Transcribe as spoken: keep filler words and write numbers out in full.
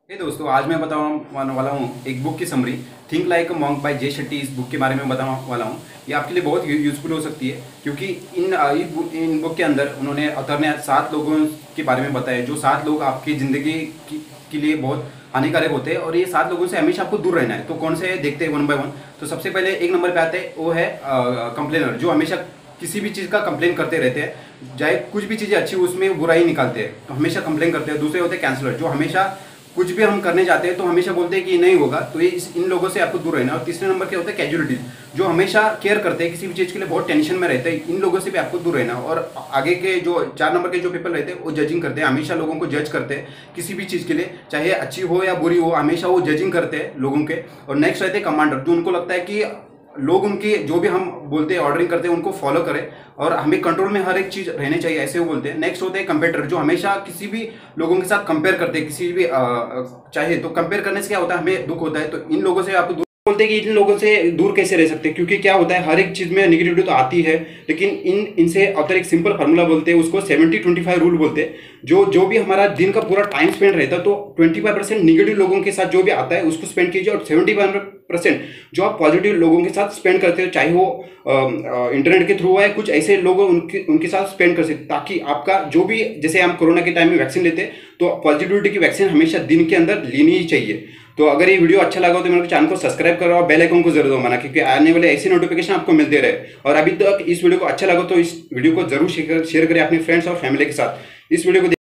हे दोस्तों, आज मैं बताने वाला हूँ एक बुक की समरी। Think like a monk by Jay Shetty. इस बुक के बारे में बताने वाला हूँ। ये आपके लिए बहुत यूजफुल हो सकती है, क्योंकि इन अ, इस बुक इन बुक के अंदर उन्होंने ऑथर ने सात लोगों के बारे में बताया, जो सात लोग आपकी ज़िंदगी की, के लिए बहुत हानिकारक होते हैं, और ये सात लोगों से हमेशा आपको दूर रहना है। तो कौन से देखते हैं वन बाय वन। तो सबसे पहले एक नंबर पे आते हैं, वो है कंप्लेनर, जो हमेशा किसी भी चीज़ का कंप्लेन करते रहते हैं, चाहे कुछ भी चीज़ें अच्छी हो उसमें बुराई निकालते हैं, तो हमेशा कंप्लेन करते हैं। दूसरे होते हैं कैंसलर, जो हमेशा कुछ भी हम करने जाते हैं तो हमेशा बोलते हैं कि ये नहीं होगा, तो ये इस इन लोगों से आपको दूर रहना है। और तीसरे नंबर के होते हैं कैजुअलिटीज, जो हमेशा केयर करते हैं, किसी भी चीज़ के लिए बहुत टेंशन में रहते हैं, इन लोगों से भी आपको दूर रहना है। और आगे के जो चार नंबर के जो पीपल रहते हैं, वो जजिंग करते हैं, हमेशा लोगों को जज करते हैं किसी भी चीज़ के लिए, चाहे अच्छी हो या बुरी हो, हमेशा वो जजिंग करते हैं लोगों के। और नेक्स्ट रहते हैं कमांडर, जो उनको लगता है कि लोग उनकी जो भी हम बोलते हैं, ऑर्डरिंग करते हैं, उनको फॉलो करें और हमें कंट्रोल में हर एक चीज़ रहनी चाहिए, ऐसे वो बोलते हैं। नेक्स्ट होते हैं कंपेटर, जो हमेशा किसी भी लोगों के साथ कंपेयर करते हैं, किसी भी आ, चाहे तो कंपेयर करने से क्या होता है, हमें दुख होता है। तो इन लोगों से आपको दूर बोलते हैं कि इन लोगों से दूर कैसे रह सकते हैं, क्योंकि क्या होता है, हर एक चीज़ में निगेटिविटी तो आती है, लेकिन इन इनसे ऑथर एक सिंपल फार्मूला बोलते हैं, उसको सेवेंटी ट्वेंटी फाइव रूल बोलते हैं। जो जो भी हमारा दिन का पूरा टाइम स्पेंड रहता है, तो ट्वेंटी फाइव परसेंट निगेटिव लोगों के साथ जो भी आता है उसको स्पेंड कीजिए, और सेवेंटी फाइव परसेंट जो आप पॉजिटिव लोगों के साथ स्पेंड करते हो, चाहे वो इंटरनेट के थ्रू है, कुछ ऐसे लोग उनके उनके साथ स्पेंड कर सकते, ताकि आपका जो भी, जैसे हम कोरोना के टाइम में वैक्सीन लेते हैं, तो पॉजिटिविटी की वैक्सीन हमेशा दिन के अंदर लेनी ही चाहिए। तो अगर ये वीडियो अच्छा लगा हो तो मेरे चैनल को सब्सक्राइब करो और बेल आइकन को जरूर दबाना, क्योंकि आने वाले ऐसी नोटिफिकेशन आपको मिलते रहे। और अभी तक इस वीडियो को अच्छा लगा तो इस वीडियो को जरूर शेयर शेयर करें अपने फ्रेंड्स और फैमिली के साथ। इस वीडियो को